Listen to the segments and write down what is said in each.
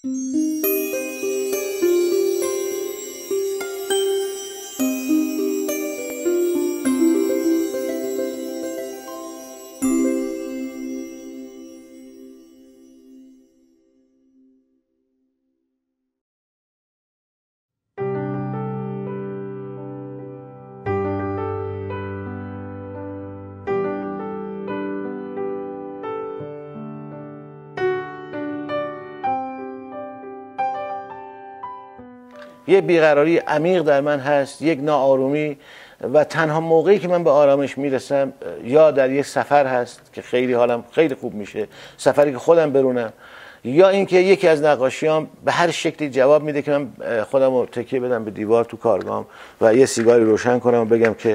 یه بیقراری عمیق در من هست، یک ناآرومی، و تنها موقعی که من به آرامش میرسم یا در یک سفر هست که خیلی حالم خیلی خوب میشه، سفری که خودم برونم، یا اینکه یکی از نقاشیام به هر شکلی جواب میده که من خودم رو تکیه بدم به دیوار تو کارگاهم و یه سیگاری روشن کنم و بگم که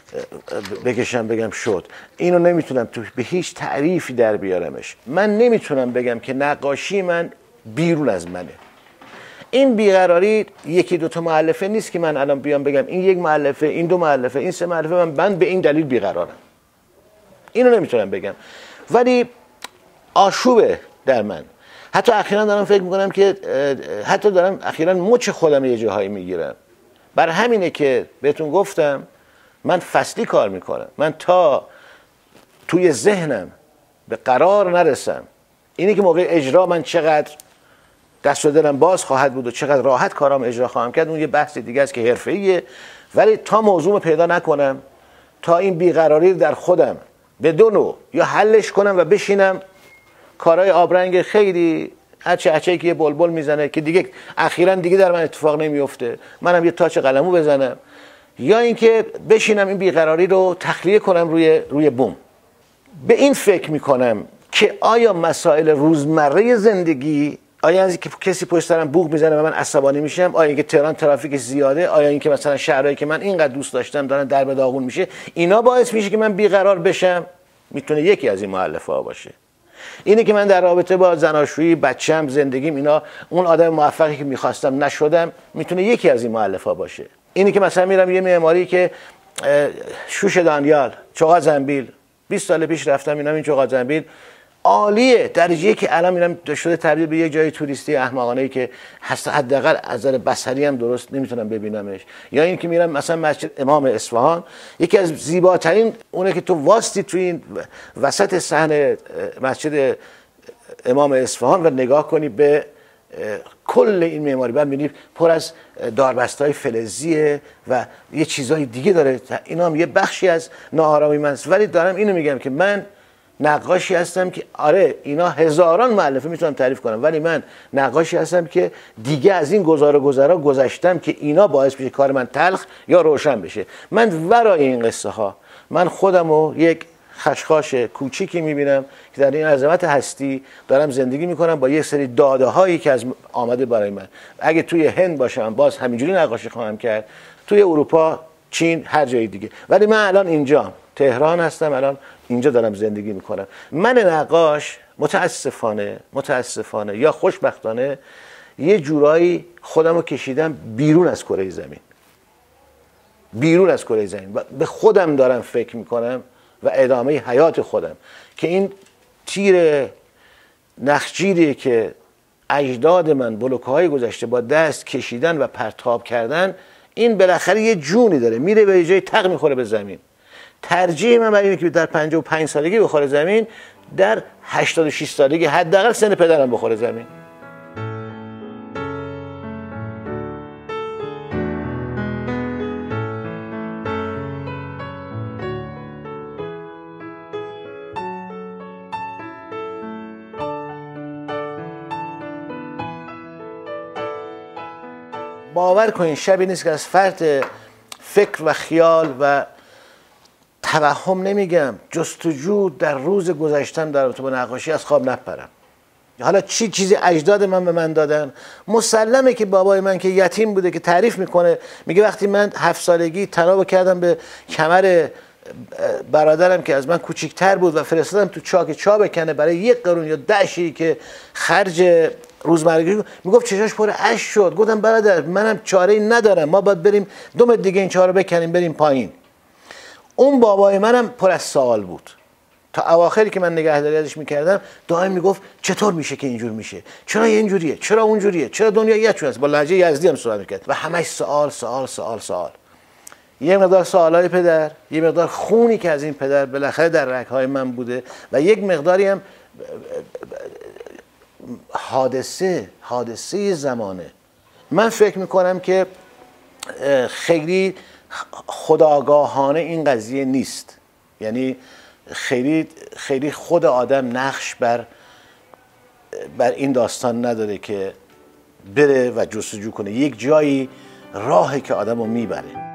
بکشم بگم شد. اینو نمیتونم تو به هیچ تعریفی در بیارمش. من نمیتونم بگم که نقاشی من بیرون از منه. این بیقراری یکی دو تا مؤلفه نیست که من الان بیام بگم این یک مؤلفه، این دو مؤلفه، این سه مؤلفه، من به این دلیل بیقرارم. اینو نمیتونم بگم. ولی آشوبه در من. حتی اخیراً دارم فکر میکنم که حتی دارم اخیراً مچ خودم یه جاهایی میگیرم. بر همینه که بهتون گفتم من فصلی کار میکنم. من تا توی ذهنم به قرار نرسم، اینی که موقع اجرا من چقدر دست و دلم باز خواهد بود و چقدر راحت کارام اجرا خواهم کرد، اون یه بحث دیگه است که حرفه‌ایه. ولی تا موضوع پیدا نکنم، تا این بیقراری در خودم به دو نوع یا حلش کنم و بشینم کارهای آبرنگ خیلی هچه که یه بلبل میزنه که دیگه اخیراً دیگه در من اتفاق نمیفته، منم یه تاچ قلمو بزنم، یا اینکه بشینم این بیقراری رو تخلیه کنم روی بوم. به این فکر میکنم که آیا مسائل روزمره زندگی، آیا از اینکه کسی پشت سرم بوق میزنه و من عصبانی میشم، آیا اینکه تهران ترافیک زیاده، آیا اینکه مثلا شهرهایی که من اینقدر دوست داشتم دارن در به داغون میشه، اینا باعث میشه که من بیقرار بشم؟ میتونه یکی از این مؤلفه ها باشه. اینه که من در رابطه با زناشویی، بچه‌م، زندگیم، اینا اون آدم موفقی که میخواستم نشدم، میتونه یکی از این مؤلفه ها باشه. اینه که مثلا میرم یه معماری که شوش دانیال، چوغا زنبیل، 20 سال پیش رفتم اینم این چوغا زنبیل عالیه، درجه‌ای که الان میرم شده تبدیل به یک جای توریستی احمقانه‌ای که حداقل از نظر بصری هم درست نمیتونم ببینمش. یا این که میرم مثلا مسجد امام اصفهان، یکی از زیباترین اونه که تو واسطی تو این وسط صحن مسجد امام اصفهان و نگاه کنی به کل این معماری، بعد می‌بینی پر از داربسته‌های فلزیه و یه چیزای دیگه داره. اینا هم یه بخشی از ناآرامی من است. ولی دارم اینو میگم که من نقاشی هستم که آره اینا هزاران مؤلفه میتونم تعریف کنم، ولی من نقاشی هستم که دیگه از این گذرا گذشتم که اینا باعث بشه کار من تلخ یا روشن بشه. من ورای این قصه ها من خودم رو یک خشخاش کوچیکی میبینم که در این عظمت هستی دارم زندگی میکنم با یک سری داده هایی که از آمده برای من. اگه توی هند باشم باز همینجوری نقاشی خواهم کرد، توی اروپا، چین، هر جای دیگه. ولی من الان اینجام، تهران هستم، الان اینجا دارم زندگی میکنم. من نقاش متاسفانه یا خوشبختانه یه جورایی خودم رو کشیدم بیرون از کره زمین. به خودم دارم فکر میکنم و ادامه حیات خودم که این تیر نخجیری که اجداد من بلوک‌های گذشته با دست کشیدن و پرتاب کردن، این بالاخره یه جونی داره، میره به جای تق میخوره به زمین. ترجیح من برای اینه که در 55 سالگی بخوره زمین، در 86 سالگی حداقل سن پدرم بخوره زمین. باور کنین شبی نیست که از فرط فکر و خیال و توهم، نمیگم جستجو در روز گذشتم در رابطه با نقاشی، از خواب نپرم. حالا چیزی اجداد من به من دادن. مسلمه که بابای من که یتیم بوده که تعریف میکنه، میگه وقتی من 7 سالگی تناب کردم به کمر برادرم که از من کوچیک‌تر بود و فرستادم تو چاک چا بکنه برای 1 قرون یا 10 شی که خرج روزمرگی، میگفت چشاش پر اشک شد. گفتم برادر منم چاره‌ای ندارم، ما باید بریم 2 متر دیگه این چا رو بکنیم بریم پایین. اون بابای منم پر از سوال بود تا اواخری که من نگهداری ازش میکردم دائم میگفت چطور میشه که اینجور میشه، چرا اینجوریه، چرا اونجوریه، چرا دنیا یه چون است. با لهجه یزدی هم صحبت میکرد و همش سوال سوال سوال سوال. یه مقدار سوالای پدر، یه مقدار خونی که از این پدر بالاخره در رگ‌های من بوده و یک مقداری هم حادثه زمانه. من فکر میکنم که خیلی خودآگاهانه این قضیه نیست، یعنی خیلی خود آدم نقش بر این داستان نداره که بره و جستجو کنه. یک جایی راهی که آدم رو میبره.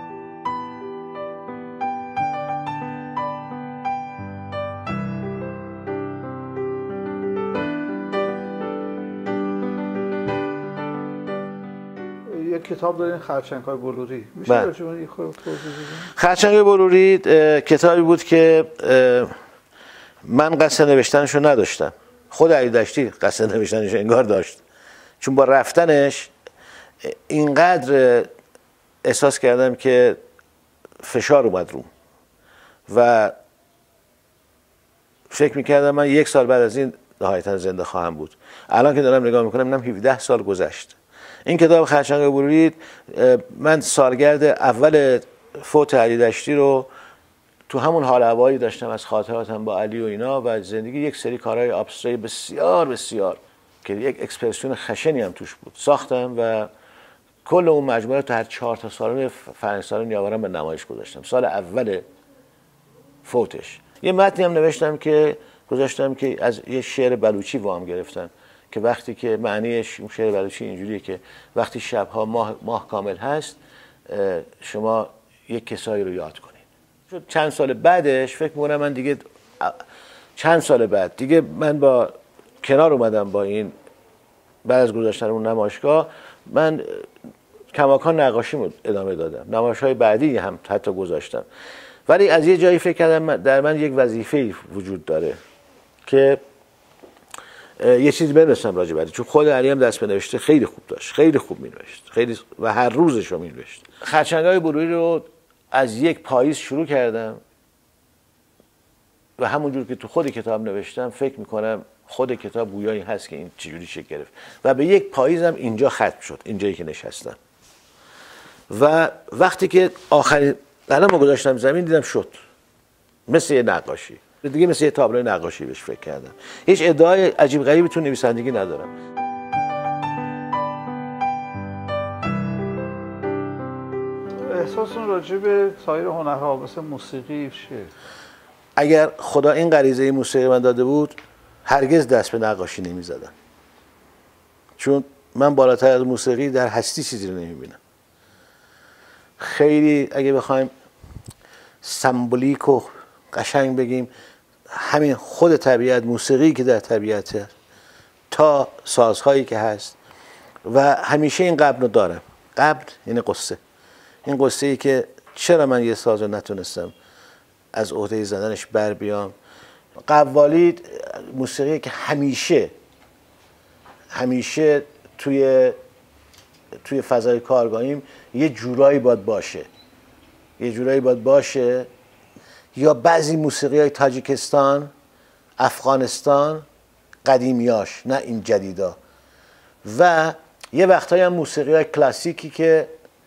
یک کتاب دارین خرچنگ‌های بلوری، میشه راجع به این خود توضیح بدین؟ خرچنگ‌های بلوری کتابی بود که من قصد نوشتنشو نداشتم. خود علی دشتی قصد نوشتنشو انگار داشت، چون با رفتنش اینقدر احساس کردم که فشار اومد روم و فکر میکردم من 1 سال بعد از این نهایتا زنده خواهم بود. الان که دارم نگاه میکنم اینم 17 سال گذشت. این کتاب خرچنگ‌های بلوری، من سالگرد اول فوت علی دشتی رو تو همون حال هوایی داشتم از خاطراتم با علی و اینا و زندگی، یک سری کارهای ابستری بسیار بسیار که یک اکسپرسیون خشنی هم توش بود ساختم و کل اون مجموعه رو تو هر 4 تا سالن فرهنگستان نیاورم به نمایش گذاشتم. سال اول فوتش یه متنی هم نوشتم که گذاشتم که از یه شعر بلوچی وام گرفتم که وقتی که معنیش اون شعر بلوچی اینجوریه که وقتی شبها ماه کامل هست شما یک کسایی رو یاد کنید. چند سال بعدش فکر می‌کنم من دیگه چند سال بعد دیگه من با کنار اومدم با این، بعد از گذاشتن اون نمایشگاه من کماکان نقاشیمو ادامه دادم، نمایش‌های بعدی هم حتی گذاشتم، ولی از یه جایی فکر کردم در من یک وظیفه وجود داره که یه چیزی بنویسم راجع بهش، چون خود علی هم دست به نوشته خیلی خوب داشت، خیلی خوب می‌نوشت، خیلی و هر روزش رو می‌نوشت. خرچنگ‌های بلوری رو از یک پاییز شروع کردم و همونجور که تو خود کتاب نوشتم فکر می‌کنم خود کتاب گویایی هست که این چجوری شکل گرفت و به یک پاییزم اینجا ختم شد، اینجایی که نشستم. و وقتی که آخرین قلمو گذاشتم زمین دیدم شد، مثل یه نقاشی دیگه، مثل یه تابلوی نقاشی بهش فکر کردم. هیچ ادعای عجیب غریبی تو نویسندگی ندارم. احساستون راجع به سایر هنرها مثل موسیقی چیه؟ اگر خدا این غریزه موسیقی من داده بود هرگز دست به نقاشی نمی‌زدم، چون من بالاتر از موسیقی در هستی چیزی رو نمی‌بینم. خیلی اگه بخوایم سمبولیک و قشنگ بگیم، همین خود طبیعت، موسیقی که در طبیعته تا سازهایی که هست و همیشه این قبل رو دارم. قبل یعنی قصه، این قصه ای که چرا من یه ساز رو نتونستم از عهده زدنش بر بیام. قوالی موسیقی که همیشه توی فضای کارگاهیم یه جورایی باید باشه، یا بعضی موسیقی های تاجیکستان، افغانستان قدیمیاش، نه این جدیدا، و یه وقتایی هم موسیقی های کلاسیکی که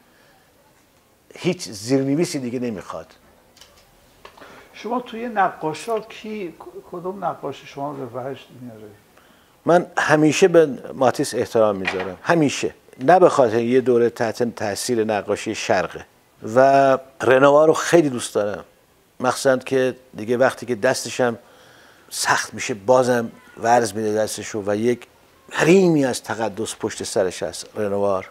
هیچ زیرنویسی دیگه نمیخواد. شما توی نقاشا کدوم نقاش شما به وجد میاره؟ من همیشه به ماتیس احترام میذارم، همیشه، نه به خاطر یه دوره تحت تاثیر نقاشی شرقه، و رنوار رو خیلی دوست دارم، مخصوصا که دیگه وقتی که دستشم سخت میشه بازم ورز میده دستشو و یک حریمی از تقدس پشت سرش هست رنوار.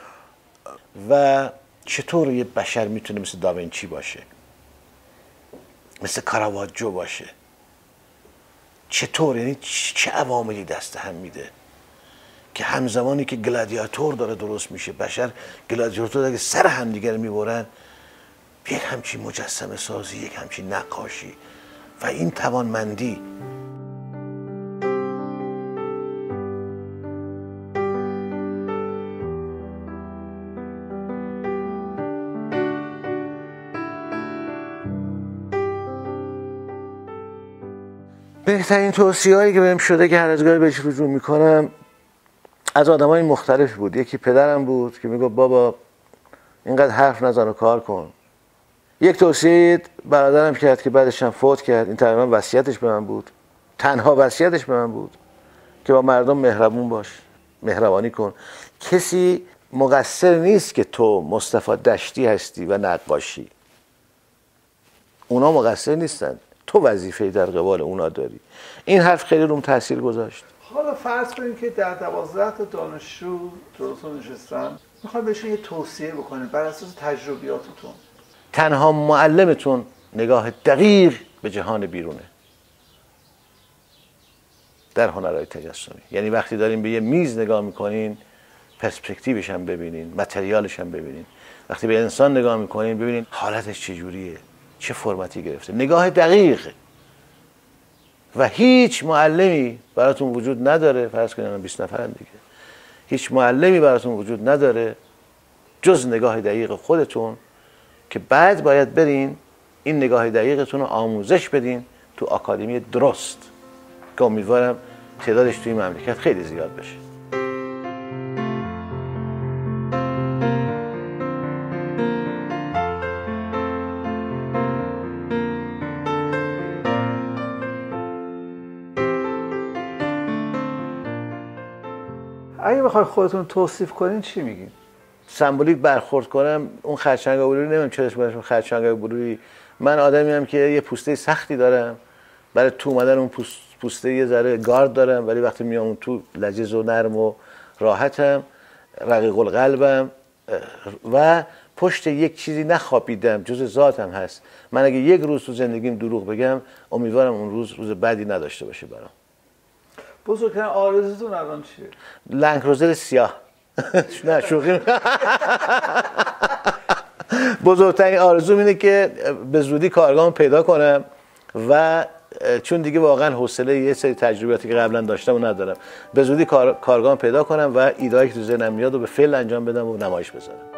و چطور یه بشر میتونه مثل داوینچی باشه، مثل کاراواجو باشه، چطور، یعنی چه عواملی دست هم میده که همزمانی که گلادیاتور داره درست میشه، بشر گلادیاتور داره که سر هم دیگر میبرن، یک همچین مجسمه سازی، یک همچین نقاشی و این توانمندی. بهترین توصیه‌هایی که بهم شده که هر از گاهی بهش رجوع میکنم از آدمای مختلفی بود. یکی پدرم بود که میگفت بابا اینقدر حرف نزن و کار کن. یک توصیه برادرم کرد که بعدش هم فوت کرد، این تقریبا وصیتش به من بود، تنها وصیتش به من بود که با مردم مهربون باش، مهربانی کن. کسی مقصر نیست که تو مصطفی دشتی هستی و نقاشی، اونا مقصر نیستن، تو وظیفه‌ای در قبال اونا داری. این حرف خیلی روم تاثیر گذاشت. حالا فرض کنیم که در 12 تا دانشجو درست نشستن، میخوام بهشون یه توصیه بکنیم بر اساس تجربیاتتون. تنها معلمتون نگاه دقیق به جهان بیرونه در هنرهای تجسمی. یعنی وقتی دارین به یه میز نگاه میکنین پرسپکتیوش هم ببینین، متریالش هم ببینین. وقتی به انسان نگاه میکنین ببینین حالتش چجوریه، چه فرمتی گرفته. نگاه دقیق. و هیچ معلمی براتون وجود نداره، فرض کنین 20 نفرن دیگه، هیچ معلمی براتون وجود نداره جز نگاه دقیق خودتون که بعد باید برین این نگاه دقیقتون رو آموزش بدین تو آکادمی درست که امیدوارم تعدادش توی مملکت خیلی زیاد بشه. اگه بخوای خودتون توصیف کنین چی میگین؟ سمبولیک برخورد کنم، اون خرچنگ بلوری نمیدونم چرا اسمش خرچنگ بلوری، من آدمیم که یه پوسته سختی دارم، برای تو اومدن اون پوسته یه ذره گارد دارم، ولی وقتی میام اون تو لذیذ و نرم و راحتم، رقیق القلبم و پشت یک چیزی نخوابیدم، جز ذاتم هست. من اگه یک روز تو زندگیم دروغ بگم امیدوارم اون روز بدی نداشته باشه برام. بزرگترین آرزوتون الان چیه؟ لنگروزر سیاه. نه شوخی. بزرگترین آرزوم اینه که به زودی کارگاهم پیدا کنم و چون دیگه واقعا حوصله یه سری تجربیاتی که قبلا داشتم و ندارم، به زودی کارگاهم پیدا کنم و ایده‌ای که تو ذهنم میاد رو به فعل انجام بدم و نمایش بذارم.